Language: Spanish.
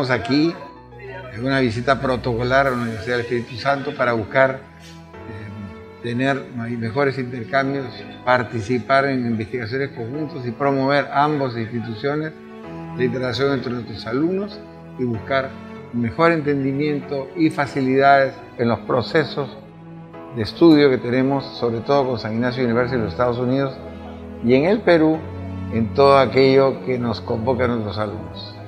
estamos aquí en una visita protocolar a la Universidad del Espíritu Santo para buscar tener mejores intercambios, participar en investigaciones conjuntas y promover ambas instituciones la interacción entre nuestros alumnos y buscar un mejor entendimiento y facilidades en los procesos de estudio que tenemos, sobre todo con San Ignacio University en los Estados Unidos y en el Perú, en todo aquello que nos convoca a nuestros alumnos.